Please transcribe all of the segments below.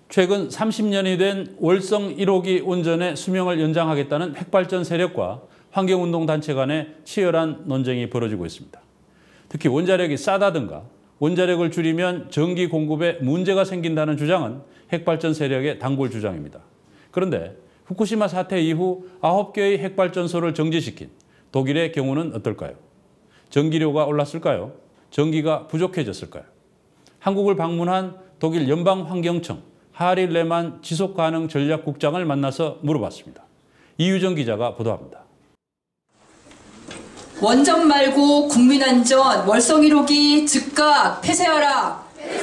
최근 30년이 된 월성 1호기 원전의 수명을 연장하겠다는 핵발전 세력과 환경운동단체 간의 치열한 논쟁이 벌어지고 있습니다. 특히 원자력이 싸다든가 원자력을 줄이면 전기 공급에 문제가 생긴다는 주장은 핵발전 세력의 단골 주장입니다. 그런데 후쿠시마 사태 이후 9개의 핵발전소를 정지시킨 독일의 경우는 어떨까요? 전기료가 올랐을까요? 전기가 부족해졌을까요? 한국을 방문한 독일 연방환경청 하릴 레만 지속가능전략국장을 만나서 물어봤습니다. 이유정 기자가 보도합니다. 원전 말고 국민안전 월성 1호기 즉각 폐쇄하라.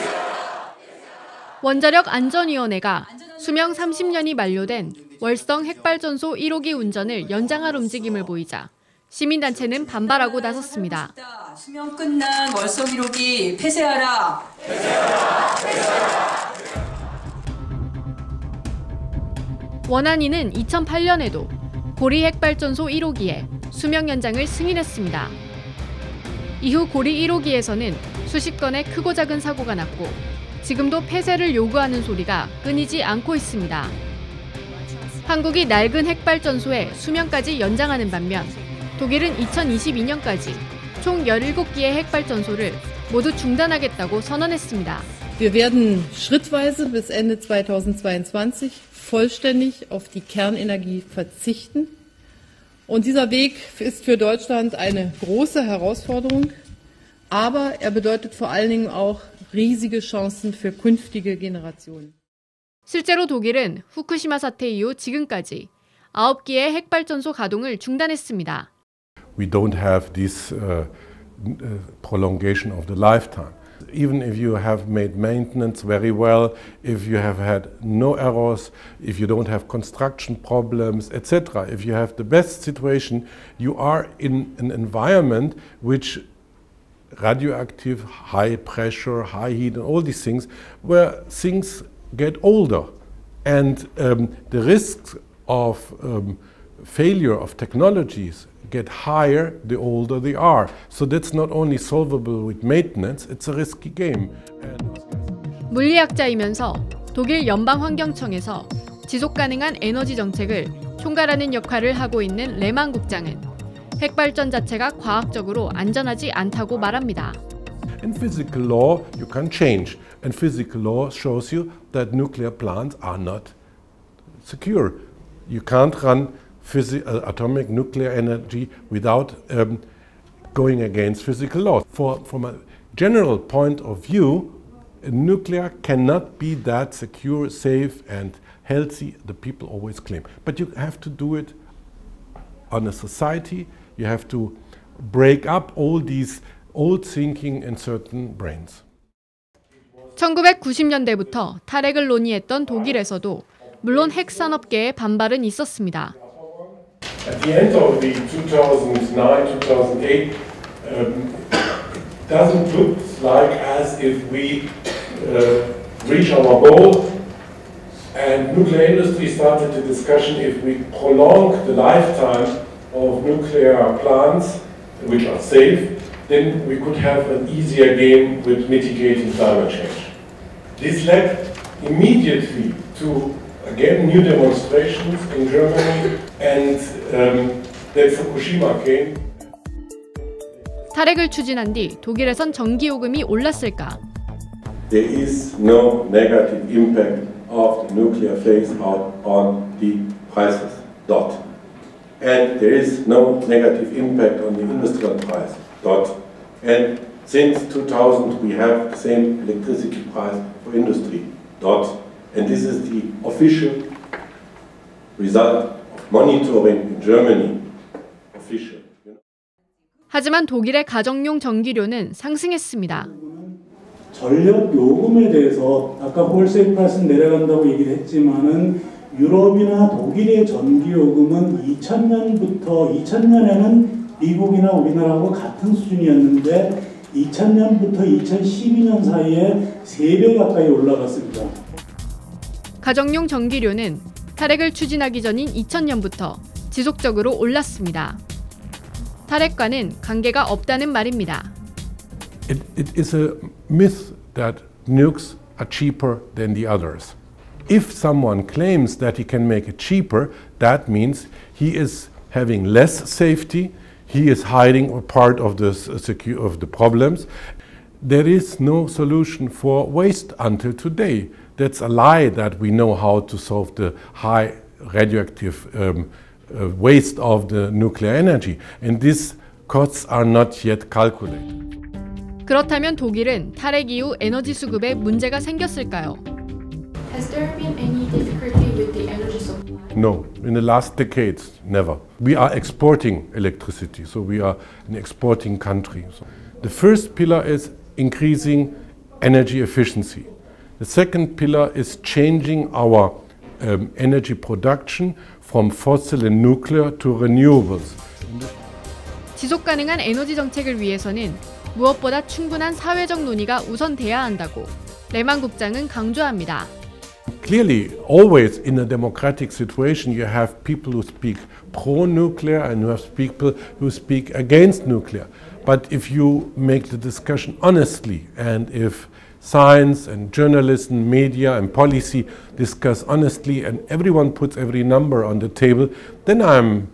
원자력 안전위원회가 수명 30년이 만료된 월성 핵발전소 1호기 운전을 연장할 움직임을 보이자 시민단체는 반발하고 나섰습니다. 수명 끝난 월성 1호기 폐쇄하라. 원안위는 2008년에도 고리 핵발전소 1호기에 수명 연장을 승인했습니다. 이후 고리 1호기에서는 수십 건의 크고 작은 사고가 났고 지금도 폐쇄를 요구하는 소리가 끊이지 않고 있습니다. 한국이 낡은 핵발전소의 수명까지 연장하는 반면 독일은 2022년까지 총 17기의 핵발전소를 모두 중단하겠다고 선언했습니다. Wir werden schrittweise bis Ende 2022 vollständig auf die Kernenergie verzichten. Und dieser Weg ist für Deutschland eine große Herausforderung, aber er bedeutet vor allen Dingen auch riesige Chancen für künftige Generationen. 실제로 독일은 후쿠시마 사태 이후 지금까지 9기의 핵발전소 가동을 중단했습니다. We don't have this prolongation of the lifetime. Even if you have made maintenance very well, if you have had no errors, if you don't have construction problems, etc., if you have the best situation, you are in an environment which radioactive, high pressure, high heat, and all these things, where things get older. And the risks of failure of technologies get higher the older they are. So that's not only solvable with maintenance, it's a risky game. 물리학자이면서 독일 연방환경청에서 지속가능한 에너지 정책을 총괄하는 역할을 하고 있는 레만 국장은 핵발전 자체가 과학적으로 안전하지 않다고 말합니다. In physical law, you can change. And physical law shows you that nuclear plants are not secure. You can't run atomic nuclear energy without going against physical law. From a general point of view, nuclear cannot be that secure, safe, and healthy, the people always claim. But you have to do it on a society. You have to break up all these old thinking in certain brains. 1990년대부터 탈핵을 논의했던 독일에서도 물론 핵산업계의 반발은 있었습니다. At the end of the 2009-2008, doesn't look like as if we reach our goal. And nuclear industry started the discussion if we prolong the lifetime of nuclear plants, which are safe, then we could have an easier game with mitigating climate change. This led immediately to again new demonstrations in Germany, and then Fukushima came. 탈핵을 추진한 뒤 독일에선 전기요금이 올랐을까? There is no negative impact of the nuclear phase out on the prices. Dot. And there is no negative impact on the industrial price. Dot. And since 2000 we have the same electricity price for industry. Dot. And this is the official result of monitoring in Germany. Official. 하지만 독일의 가정용 전기료는 상승했습니다. 전력 요금에 대해서 아까 홀세일 프라이스는 내려간다고 얘기를 했지만은 유럽이나 독일의 전기 요금은 2000년에는 미국이나 우리나라하고 같은 수준이었는데 2000년부터 2012년 사이에 3배 가까이 올라갔습니다. 가정용 전기료는 탈핵을 추진하기 전인 2000년부터 지속적으로 올랐습니다. 탈핵과는 관계가 없다는 말입니다. It is a myth that nukes are cheaper than the others. If someone claims that he can make it cheaper, that means he is having less safety, he is hiding a part of the problems. There is no solution for waste until today. That's a lie that we know how to solve the high radioactive waste of the nuclear energy. And these costs are not yet calculated. 그렇다면 독일은 탈핵 이후 에너지 수급에 문제가 생겼을까요? Has there been any difficulty with the energy supply? No, in the last decades, never. We are exporting electricity, so we are an exporting country. So the first pillar is increasing energy efficiency. The second pillar is changing our energy production from fossil and nuclear to renewables. 지속 가능한 에너지 정책을 위해서는 무엇보다 충분한 사회적 논의가 우선돼야 한다고 레만 국장은 강조합니다. Clearly, always in a democratic situation, you have people who speak pro-nuclear and you have people who speak against nuclear. But if you make the discussion honestly, and if science and journalism, media and policy discuss honestly, and everyone puts every number on the table, then I'm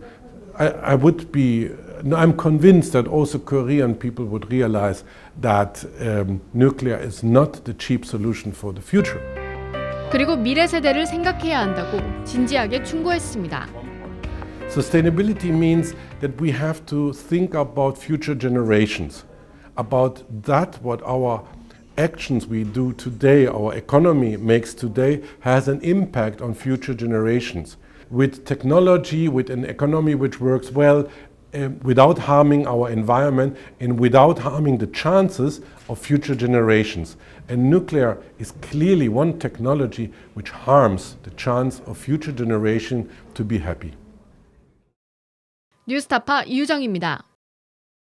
convinced that also Korean people would realize that nuclear is not the cheap solution for the future. 그리고 미래 세대를 생각해야 한다고 진지하게 충고했습니다. Sustainability means that we have to think about future generations, about that what our actions we do today, our economy makes today, has an impact on future generations. With technology, with an economy which works well, without harming our environment and without harming the chances of future generations. And nuclear is clearly one technology which harms the chance of future generations to be happy. 뉴스타파 이유정입니다.